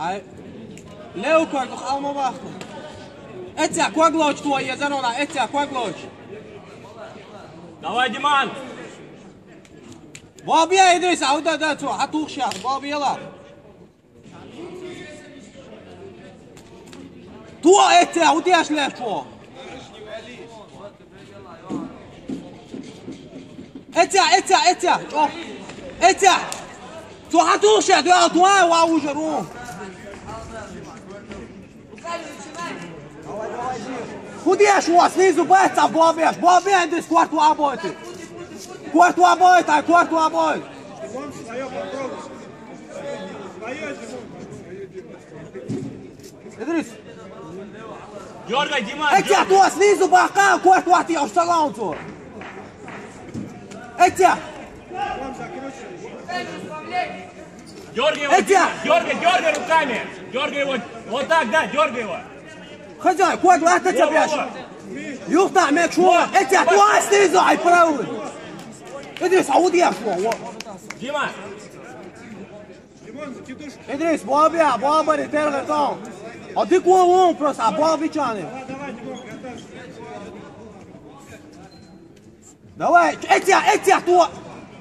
Ай. Леу кордух алма вахту. Этя, коглоч твой езерона, этя, коглоч. Давай, Диман. Бабия Идрис, ауда да цу, хатух шах, бабияла. Туа этя, удяш лешо. Этя, чё? Этя. Цу хатух шах, дуа туа вау жару. Кудеш у вас снизу бэца, бабия Идрис, кварту обойты. Кварту обойт. Идрис. Дергай, Диман. Этя, туа снизу бака, кварту ати, ошталаунцу. Этя. Дергай его, дергай руками. Дергай его. Вот так, да, дергай его. Хозяй, кварту ати тебя. Юхта, мек шуа. Этя, туа снизу, ай правый. Идрис, аудия шуа. Дима. Идрис, баба не тергатон. А ты кого просто, а баба чаны. Давай, этя, туа.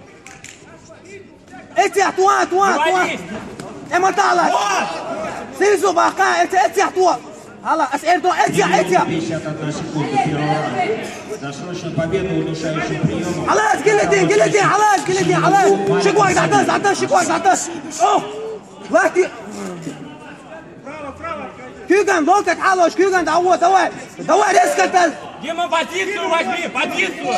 Этя, туа. Эматала. Снизу бака, этя, туа. Hala, Эрдо, этя. 51 секунда первого раунда. Досрочная победа удушающим приемом. خلاص قلتين خلاص شكوى 19 شكوى 19 اوه وقتي كيوغان ضغط حالوش كيوغان давай резко. Дима, позицию возьми, позицию.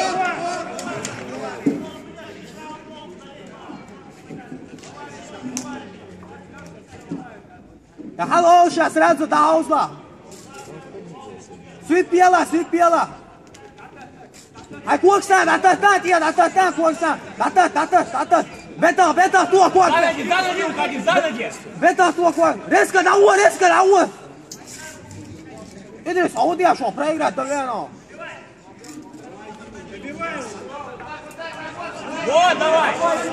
يا حلو شا سرازو تعوزلا سويت بيلا هاي كوكسان عطات كوكسان عطات بيتا تو كوك Сзади уходи, сзади. بيتا تو كوك ريسكا دعوه ادري سعودي شو проиграть доверно. Вот, давай.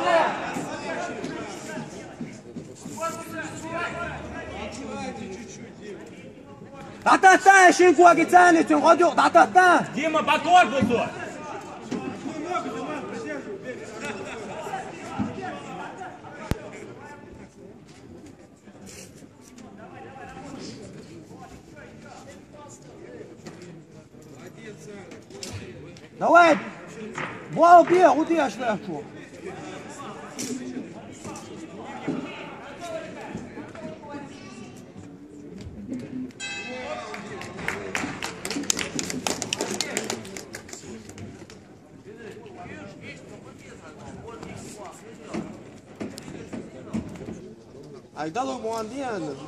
عطات شنكو اجتاني تنقدو عطات Дима, по корпусу. давай бия удия шляху. Айдалу Муандиан.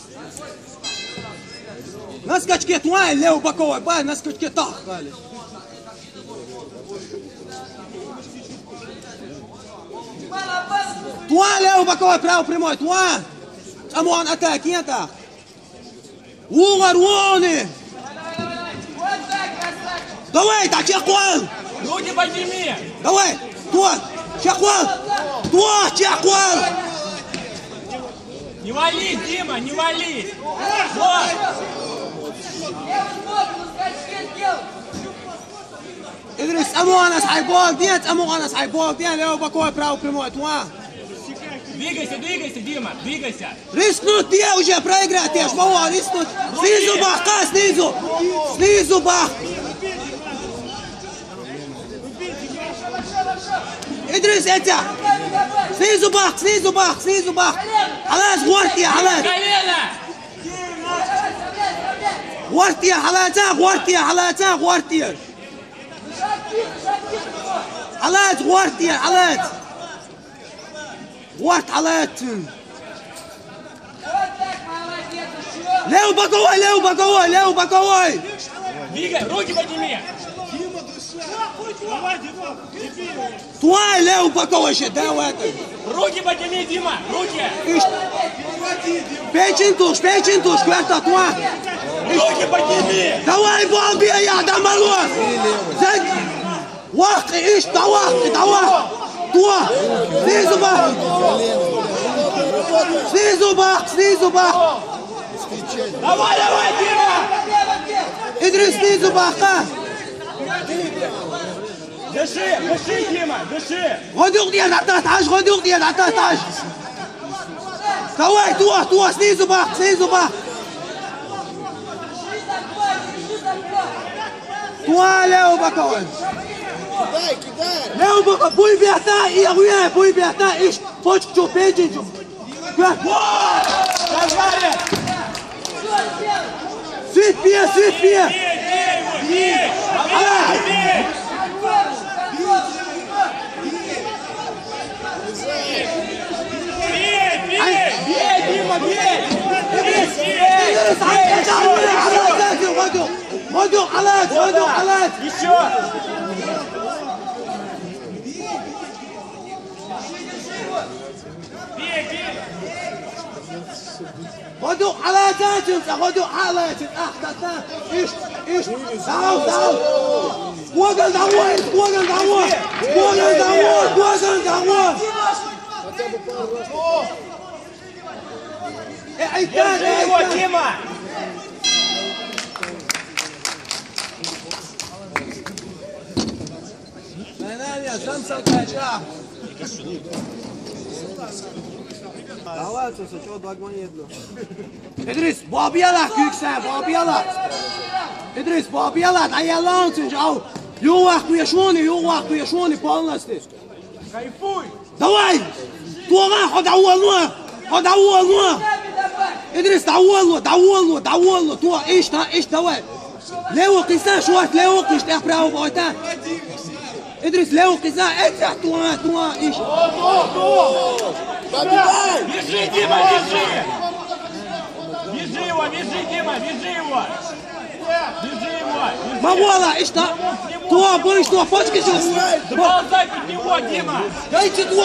На скачке твой Лео Баковой, бай, на скачке так. Твой Лео Баковой, право прямой, твой. Амуан атаки, это. Угар. Давай, так, чеквал. Руки подними. Давай, твой, чеквал. Твой, чеквал. Не вались, Дима, не вались. Вот. Идрис, амуанас хайбол, ден, Лео Баковой, право прямой, твой. Двигайся, Дима, двигайся. Рискнуть тебе уже проиграть, я ж могу рискнуть. Снизу бах, снизу бах. Идрис, этя. Снизу бах. Халас, гвартия, халас. Колено. Гвартия. Халас. Гварт, халас. Лео Баковой. Двигай, руки подними. Твой Лео Баковой ще, давай. Руки подними, Дима, руки. Печень туш, кверта, твой. Руки подними. Давай, бомби, я дамало. Вахты, давай. Твой, снизу бах. снизу бах, снизу бах. Давай, давай, Дима! Идрис, снизу баха. Дыши, дыши, Дима, дыши! غدوق ديال عطاه 11 غدوق ديال عطاه 11 كواي توه снизу бах, снизу бах. Toi, Léo Bakawan. Léo Bakawan, põe Bertin, e Ruyen, põe Bertin, e pode que tu pede, tu. Suite bien, suite bien. غدوق حالات غدوق حالات Еще! غدوق حالات انت غدوق حالات احدث ايش تعال وقل دعوات وقل دعوات وقل دعوات وقل دعوات Держи его, Дима! İdris, babiyalak yüksel, babiyalak. İdris, babiyalak, ayalansın, jau. Yok vakti yaşuani, полностью. Кайфуй! Давай! Туга, ход أول. إدريس دعوله تو إيش давай. ليو قيسان شوات ليو قيش تأخبره بويتان. إدريس ليو قيسان إتح تو إيش. Бежи, Дима, бежи! Бежи его, бежи, Дима, бежи его! Бежи его! ما والله إيش تا. تو بونش تو فوش كيشوس. Заползай под него, Дима! Гайчи تو.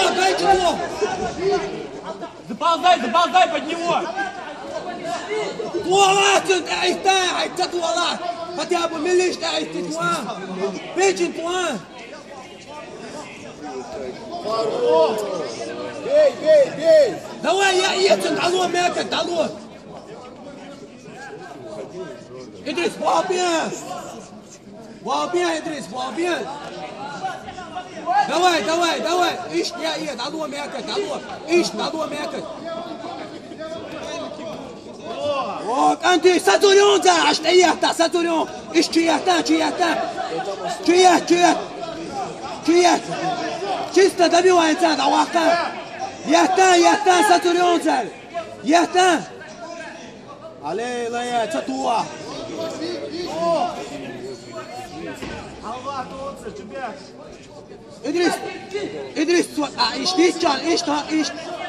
Заползай под него! طوالات ايتا طوالات هاتي ابو مليش ايتا توان بيجن توان بي دواء يا تعالوا ماكن تعالوا ادريس وابيان ادريس وابيان دواء ايش يا تعالوا ماكن تعالوا ماكن أنت ساتوريون زار عشت إياهتا ساتوريون إيش تشيهتا شيستا دبي وين زاد عواقتا يهتا ساتوريون زار يهتا عليه لا يا تتوا إدريس إيش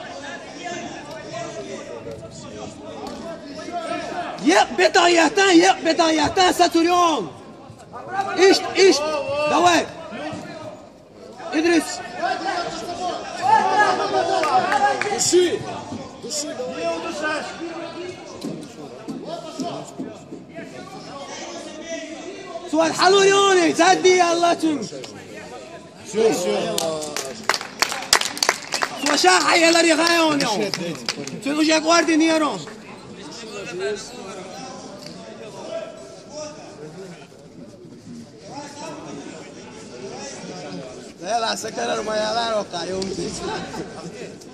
بداية ساتوريون إيش давай إدريس دуши Не удушаешь! سؤال حلوليوني زادي الله تم سؤال شاحة يلا رغايون يوم سنو جاك واردي نيرون لا سكر الميالان وقع يوم